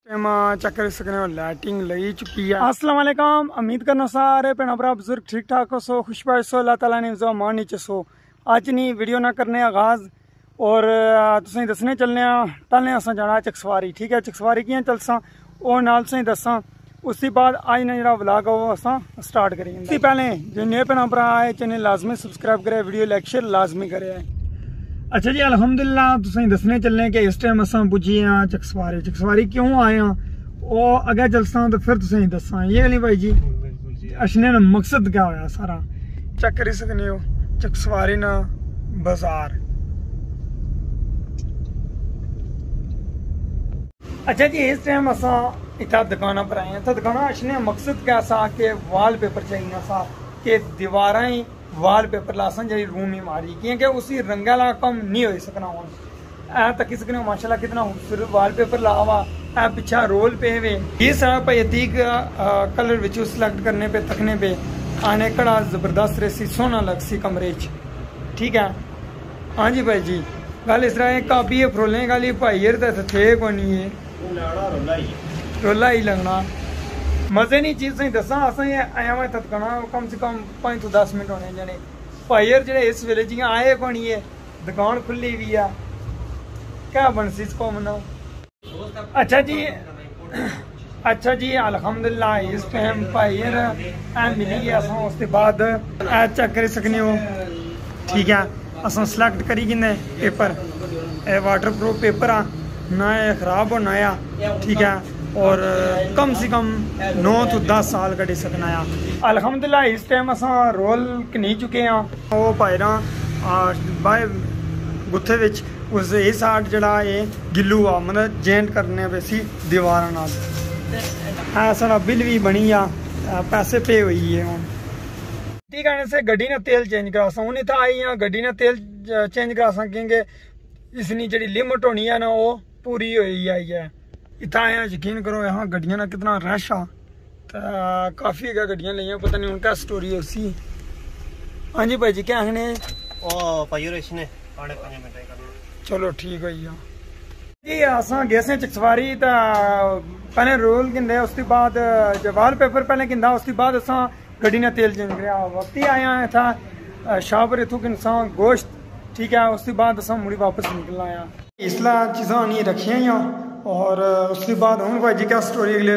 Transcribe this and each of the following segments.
Check कर सकते हो लाइटिंग लगी चुकी है। अस्सलाम वालेकुम, उम्मीद करना सारे भैन भरा बुजुर्ग ठीक ठाक हो सो खुशबाश सो अल्लाह ताला ने जो मान नीचे सो। अज नहीं वीडियो ना करने आगाज और तुसें दसने चलने पैहले अस जाना चकसवारी। ठीक है, चकसवारी कियां चलसा और नाल तुसें दसा। उसके बाद अज ना जो व्लॉग है वो अस स्टार्ट करेंगे। उससे पहले जो नए भैन भरा आए चैनल लाजमी सबसक्राइब करे, वीडियो लाइक शेयर लाजमी करे। अच्छा जी, अल्हम्दुलिल्लाह तुसें दसने चलने कि इस टाइम अस पुज्जे हाँ चकसवारी। चकसवारी क्यों आए हैं वो अगर चलसा तो फिर तुसें दसा। ये नहीं भाई जी अशने का मकसद क्या होया सारा चेक करी सकने हो। चकसवारी ना बाजार। अच्छा जी, इस टाइम अस इतना दुकाना पर आए हैं। तो दुकाना अशने मकसद क्या सा कि वाल पेपर चाहिए सा कि दीवारा ही वाल पेपर लासन जी रूम ही मारी क्योंकि उसी रंग वाला कम नहीं हो सकना हूँ। ऐ तकी सकने माशाल्लाह कितना खूबसूरत वाल पेपर ला हुआ। ऐ पिछा रोल पे हुए ये सारा पैतीक कलर विच सिलेक्ट करने पे तकने पे आने कड़ा जबरदस्त रेसी सोना लग सी कमरे च। ठीक है हाँ जी भाई जी, गल इस तरह कापी है फरोलें गल भाई थे को नहीं है रोला ही लगना मजे नहीं चीज सही दसा। अस आया हुआ तकना कम से कम 5 तो 10 मिनट होने जाने। भाई जो इस वेले जियां आए को नहीं है, दुकान खुली हुई है, क्या बनसी इसको मना। अच्छा जी, अच्छा जी अल्हम्दुलिल्लाह इस टाइम भाई मिली गया अस। उसके बाद चेक कर सकने हो। ठीक है, अस सिलेक्ट करी किन्ने पेपर वाटर प्रूफ पेपर आ ना खराब होना आ। ठीक है, और कम से कम 9 तो 10 साल कटी सकना आ। अल्हम्दुलिल्लाह इस टाइम अस रोल कनी चुके हैं। वो भाई ना बाय गुत्थे विच उस इस साइड जड़ा ये गिल्लू आ मतलब जेंट करने पे सी दीवार नाल। सारा बिल भी बनी आ, पैसे पे हुई है हूँ। ठीक है, से गड्डी ने तेल चेंज करा सा हूँ इतना आई हाँ गड्डी ने तेल चेंज करा सा क्योंकि इसकी जी लिमिट होनी है ना वो पूरी हुई आई है। इतना आया यकीन करो यहाँ गड्डियां ना कितना रश आ। काफ़ी है गड्डियां लिया, पता नहीं उनका स्टोरी है उसी। हाँ जी भाई जी क्या आखने चलो ठीक है जी। अस गए से चकसवारी तो पहले रोल गिंदे उसके बाद वाल पेपर पहले गिंदा उसके बाद अस गड्डी ने तेल चेंज कराया वक्त ही आया था शाहपुर इतों किनसा गोश्त। ठीक है, उसके बाद अस मुड़ी वापस निकलना आया इसला चीज़ा नहीं रखिया ही और उसके बाद हूँ भाई जी क्या स्टोरी अगले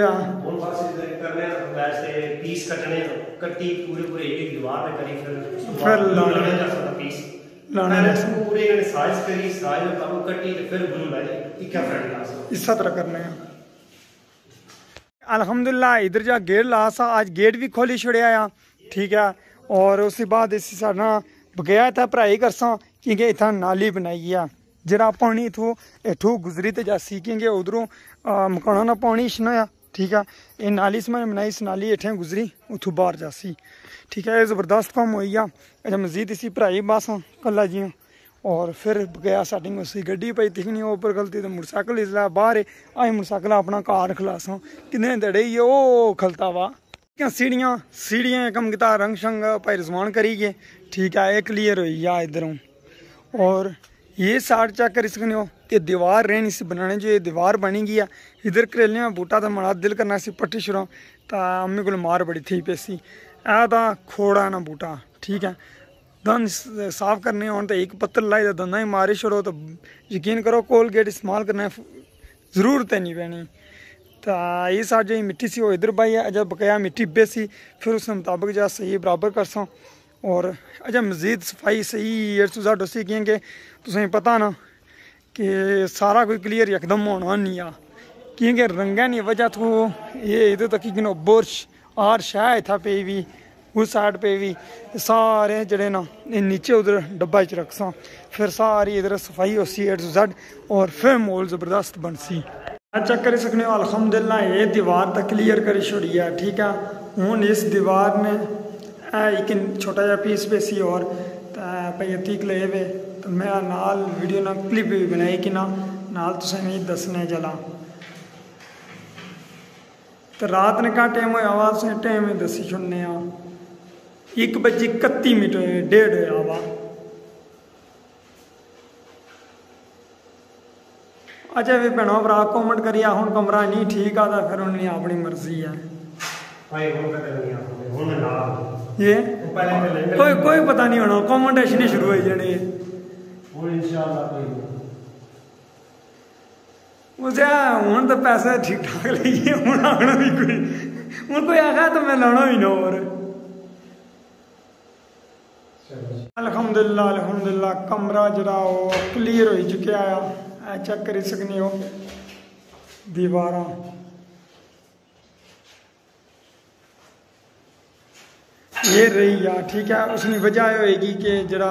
पीस कटने कट्टी पूरे पूरे एक दीवार पे करी फिर लाने पूरे साइज करी साइज में काबू कट्टी फिर ग्लू लाई इक्का फ्रंट इस तरह करने हैं। अल्हम्दुलिल्लाह इधर जा गेट ला सा आज गेट भी खोली छड़िया आ। ठीक है, और उसके बाद इस साढ़ा बगैया इतना पढ़ाई करसा क्योंकि इतना नाली बनाई है जरा पानी इथों इठू गुजरी तो जासी क्योंकि उधरों मकाना ना पानी छना। ठीक है, ये नाली से मैंने बनाई, इस नाली हेठे गुजरी उथों बाहर जासी। ठीक है, ये जबरदस्त कम हुई आ। अच्छा मजीद इसी पढ़ाई बस कला जी और फिर गया सेटिंग उसी गड्डी पई दिखनी उपर खलती तो मोटरसाइकिल इसलिए बाहर है। अं मोटरसाइकिल अपना कार खलासा कितने दड़े ही वो खलता वा सीढ़ियाँ सीढ़ियाँ कम किता रंग शंग भाई रजवान करी गए। ठीक है, ये क्लीयर हुई आ इधरों। और ये साइड चेक कर सकते हो कि दीवार रहनी सी बनाने जो ये दीवार बनी गई है। इधर करेलियां बूटा तो बड़ा दिल करना सी पट्टी छुड़ा तो अम्मी को मार बड़ी थी पैसी ऐ तो खोड़ा ना बूटा। ठीक है, दंद साफ करने हो तो एक पत्थर लाई तो दंदा ही मारे छोड़ो तो यकीन करो कोलगेट इस्तेमाल करने जरूरत है नहीं पैनी। तो ये साइड जो मिट्टी सी वो इधर पाई है। जब बकाया मिट्टी बेसी फिर उस मुताबिक जो सही बराबर कर सा और अच्छा मजीद सफाई सही एड उसी क्योंकि तुसें पता ना कि सारा कोई क्लीयर यकदम होना नहीं आ क्योंकि रंगा नहीं वजह तो ये इधर तक कि बुरश आर शाह इतना पे भी उस साइड पे भी सारे जड़े ना नीचे उधर डब्बा च रख सा फिर सारी इधर सफाई उसी एड टू जेड और फिर मोल जबरदस्त बन सी। चेक कर सकने हो अल्हम्दुलिल्लाह ये दीवार तक क्लियर करी छोड़ी है। ठीक है, हूँ इस दीवार ने एक छोटा जहा पीस पे सी और पैतीक ले वे तो मैं नाल वीडियो ना क्लिप भी बनाई कि नाल तुसें भी दसने चला। तो रात ने क्या टाइम होया वा तुसें टाइम दसी छुड़ने 1:31 डेढ़ होया वा। अच्छा भी भैनों भरा कॉमेंट करिए हुण कमरा नहीं ठीक आता फिर उन्हें अपनी मर्जी है भाई वो कदर नहीं आपने हुण ना ये पहले कोई पता नहीं होना कमेंटेशन ही शुरू हो जाने हुण इंशाल्लाह कोई मुझे हुण तो पैसे ठीक ठाक लेंगे हुण आना भी कोई आखा तो मैं लाना भी ना और अल्हम्दुलिल्लाह कमरा जरा क्लीयर हो चुका है चेक कर सकने हो दीवार ये रही यार ठीक है उसकी वजह होगी कि जरा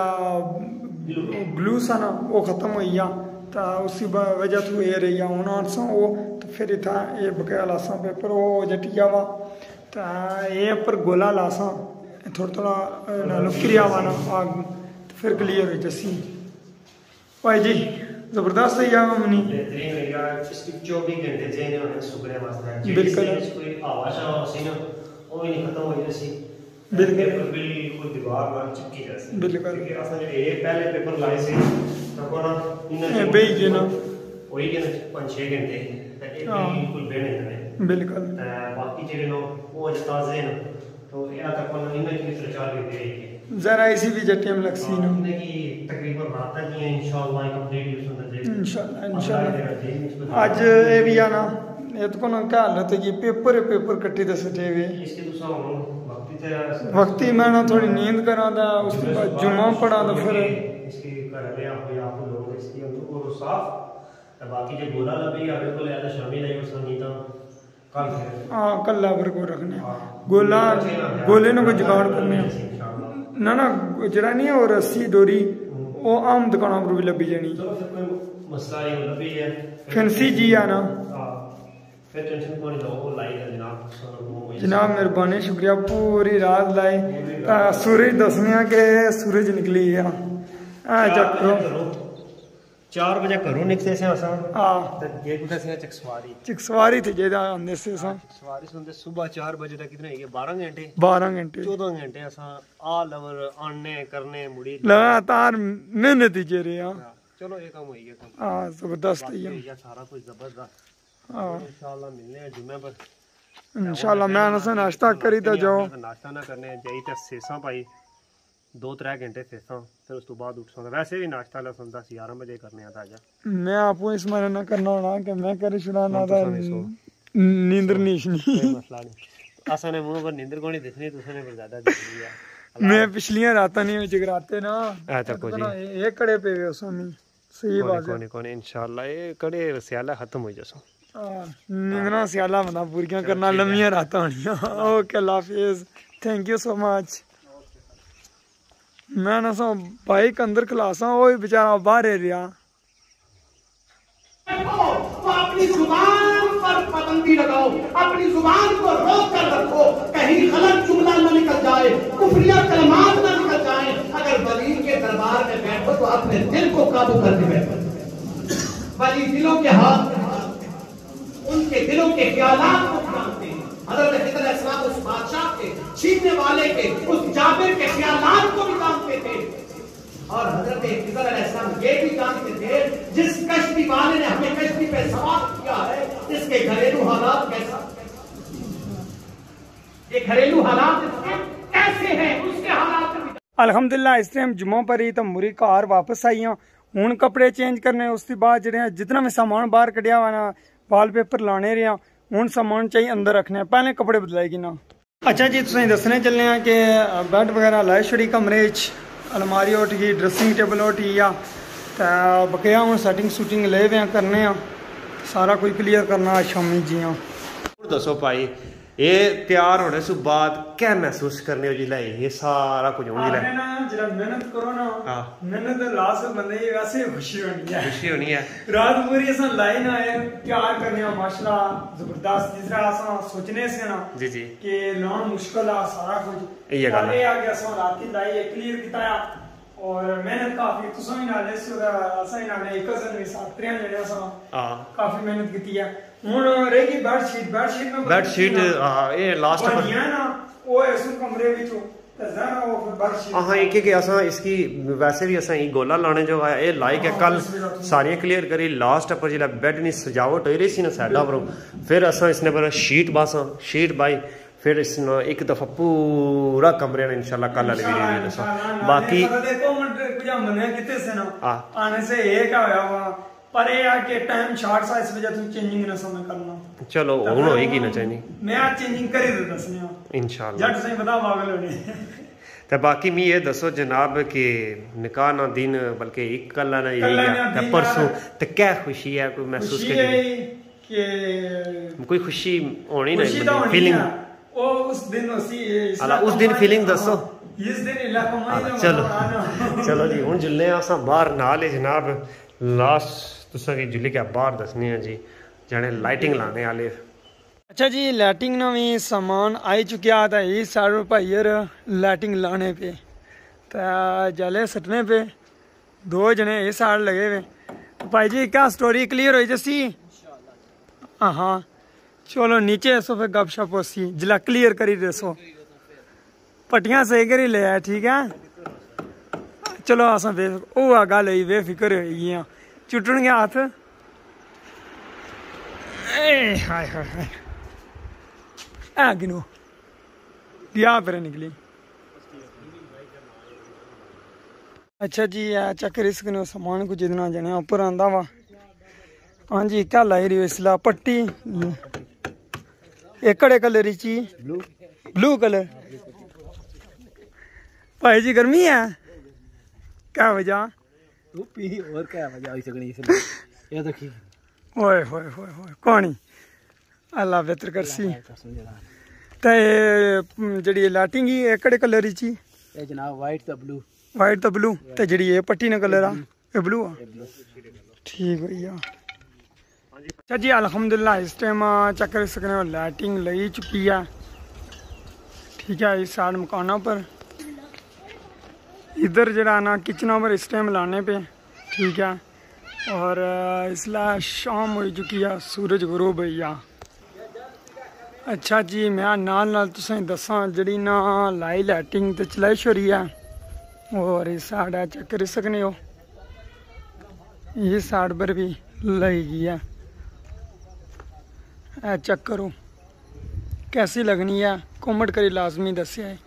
ग्लू सा ना वो खत्म हो गया तो उसी वजह तो ये रही हूँ आसा वो तो फिर इतना ये बकाया लासा पेपर वो जटिया वा तो ये पर गोला लासा थोड़ा लुक्रिया वा ना आग तो फिर क्लियर हो जैसी भाई जी जबरदस्त है यार मनी बेहतरीन है यार इसकी 24 घंटे चाहिए होने सुकने वास्ते बिल्कुल कोई आवाज आ सी ना वो ही नहीं खत्म हो जैसी बिल्कुल दीवार में चिपकी जैसी बिल्कुल क्योंकि असल ये पहले पेपर लाए से तो कोना इन बेई के ना वही के 5-6 घंटे तो एक बिल्कुल बेने ने बिल्कुल बाकी जेडे नो वो आज ताजे ना तो या तक कोना इन की 3-4 घंटे जरा ऐसी भी जटियम लक्सी नो की तकरीबन रात तक ही इंशाल्लाह कंप्लीट यूज होना चाहिए इंशाल्लाह आज ये भी आना ये तो कोना क्या हालत है कि पेपर कट्टी दे सटे हुए इसके दूसरा वक्ती मैं ना थोड़ी नींद करा था उसके बाद जुम्मा पढ़ा तो फिर इसकी कर ले आप लोग इसकी और साफ बाकी जो गोला लबी आगे को ले शामिल है उस नींद कल फिर हां कल लाबर को रखने गोला गोले ने को जुगाड़ करने ना जरा नहीं और रस्सी डोरी वो आम दुकानों पर भी लबी जानी चलो फिर कोई मसला ये लबी है फैंसी जी आना फिर टेंशन कोई लो वो लाई है जनाब मेहरबानी शुक्रिया पूरी रात लाई सूरज दसने के सूरज निकली है चेक करो 4 बजे घरों निकले से असा हां तो गेट उठे से चकसवारी थे जेदा आंदे से असा चकसवारी सुनते सुबह 4 बजे तक कितने है 12 घंटे 14 घंटे असा आ लवर आने करने मुड़ी लगातार मेहनत ही जे रहे हां चलो ये काम हो गया हां जबरदस्त है सारा कुछ जबरदस्त हां इंशाल्लाह मिलने हैं जुम्मे पर इंशाल्लाह मैं नाश्ता करी तो जाओ नाश्ता ना करने जाई तो सेसा पाई 2-3 घंटे सेसा फिर उस तो बाद उठ सकता वैसे भी नाश्ता ला 10-11 बजे करने आता जा मैं आपको इस मारे ना करना होना कि मैं करे छुड़ाना था नींदर नहीं मसला नहीं असा ने मुंह पर नींदर को नहीं दिखनी तुसने पर ज्यादा दिख लिया मैं पिछलियां रातां नहीं जगराते ना अच्छा को जी ये कड़े पे वे उसमें सही बात है कोने इंशाल्लाह ये कड़े स्याला खत्म हो जसो नींदना स्याला बना पूरियां करना लम्बियां रातां होनियां ओके अल्लाह हाफिज थैंक यू सो मच मैं ना सो बाइक अंदर खलासा वो बेचारा बाहर रहा तो अपनी जुबान पर पाबंदी लगाओ अपनी जुबान को रोक कर रखो कहीं गलत जुमला न निकल जाए कुफरिया कलमात न निकल जाए अगर वली के दरबार में बैठो तो अपने दिल को काबू करके बैठो वली दिलों के हाथ उनके दिलों के ख्यालात को जानते हैं हज़रत खिज़र अलैहिस्सलाम उस बादशाह के छीनने वाले के उस जाबिर के ख्यालात को भी जानते थे और हज़रत खिज़र अलैहिस्सलाम ये भी जानते थे जिस कश्ती वाले ने हमें कश्ती पे सवार किया है इसके घरेलू हालात कैसा ये घरेलू हालात कैसे हैं उसके हालात अल्हम्दुलिल्लाह इस टाइम जुम्मा पर ही तो मुरी घर वापस आई हूँ हूँ कपड़े चेंज करने उसके बाद जो जितना भी सामान बाहर कढ़िया हुआ ना वालपेपर लाने रहे हूँ सामान चाहिए अंदर रखने पहले कपड़े बदलाएगी ना अच्छा जी तुम दसने चलने कि बैड वगैरह लाई छड़ी कमरे अलमारी उठ गई ड्रेसिंग टेबल उठ गई तो बकाया हूँ सैटिंग शूटिंग ले हुए करने सारा कुछ क्लियर करना शामी जी हाँ दसो भाई ये तैयार होने से बाद क्या महसूस करने हो जिला ये सारा कुछ हो जिला जरा मेहनत करो ना मेहनत लास्ट बंदे ये वैसे खुशी होनी है रात पूरी असा लाइन आए तैयार करने माशाल्लाह जबरदस्त जिस तरह असा सोचने से ना जी जी कि लाना मुश्किल है सारा कुछ ये गल है आगे असा रात लाइए क्लियर किया और मेहनत काफी तुसा ही नाले से असा ही नाले एक जन भी साथ त्रियां जने असा काफी मेहनत की है हुन रहेगी बेडशीट में बेडशीट ये लास्ट पर है ना वो इस कमरे विच हाँ एक कि असां इसकी वैसे भी असां ई गोला लाने जो है ये लाइक है कल सारियां क्लियर करी लास्ट पर जिला बेड नी सजावट हो रही सी ना साइडा पर फिर असां इसने पर शीट बासा शीट बाई फिर इसने एक दफा पूरा कमरे ने इंशाल्लाह कल वाली वीडियो में दसा बाकी आने से एक आया हुआ पर ये आ के टाइम शॉर्ट सा इस वजह से चेंजिंग ना समय करना चलो हुन होएगी ना चाहिए मैं आज चेंजिंग करी दे दसने इंशाल्लाह जट से बता पागल होने तो बाकी मैं ये दसो जनाब कि निकाह ना दिन बल्कि एक कल ना यही परसों तो क्या खुशी है कोई महसूस कर कोई खुशी होनी नहीं फीलिंग ओ उस दिन उस दिन फीलिंग दसो इस दिन इलाका चलो चलो जी हुन जुलने असा बाहर नाल है जनाब लास्ट तुसा की जुली के बाहर दसने हैं जी जाने लाइटिंग लाने वाले अच्छा जी लाइटिंग ना भी सामान आई चुकिया था ये सारे भाई लाइटिंग लाने पे तो जले सटने पे 2 जने ये साइड लगे हुए भाई जी क्या स्टोरी क्लियर हुई जैसी हाँ चलो नीचे ऐसो फिर गप शप होसी जिला क्लियर करी दसो पट्टियां सही करी ले आए ठीक है चलो असा गल हुई बेफिक्र होई चुटन गया हाथ हाय हाय हाय गिनो गया पर निकली अच्छा जी चक्कर इस गिनो सामान कुछ इतना जने ऊपर आंदा वा हाँ जी क्या लाई रही हो इसला पट्टी एकड़े कलर ची ब्लू कलर भाई जी गर्मी है क्या वजह और क्या वजह हो सकनी ये देखिए ओए होए होए होए कौनी अल्लाह बेहतर करसी ते जड़ी लाइटिंग ही एकड़े कलर ची ये जनाब वाइट द ब्लू ते जड़ी ये पट्टी ने कलर आ ये ब्लू आ ठीक भैया अच्छा जी अल्हम्दुलिल्लाह इस टाइम चक्कर सकने लाइटिंग लगी चुकी है ठीक है इस साइड मकानों पर इधर जरा ना किचनों पर इस टाइम लाने पे ठीक है और इसलिए शाम हो चुकी है सूरज गुरूब भैया अच्छा जी मैं नाल तुसें दसा जड़ी ना लाई लाइटिंग तो चलाई छोड़ी है और इस साइड चेक कर सकने हो इस साइड पर भी लाई गई है चेक करो कैसी लगनी है कमेंट करी लाजमी दसिया है।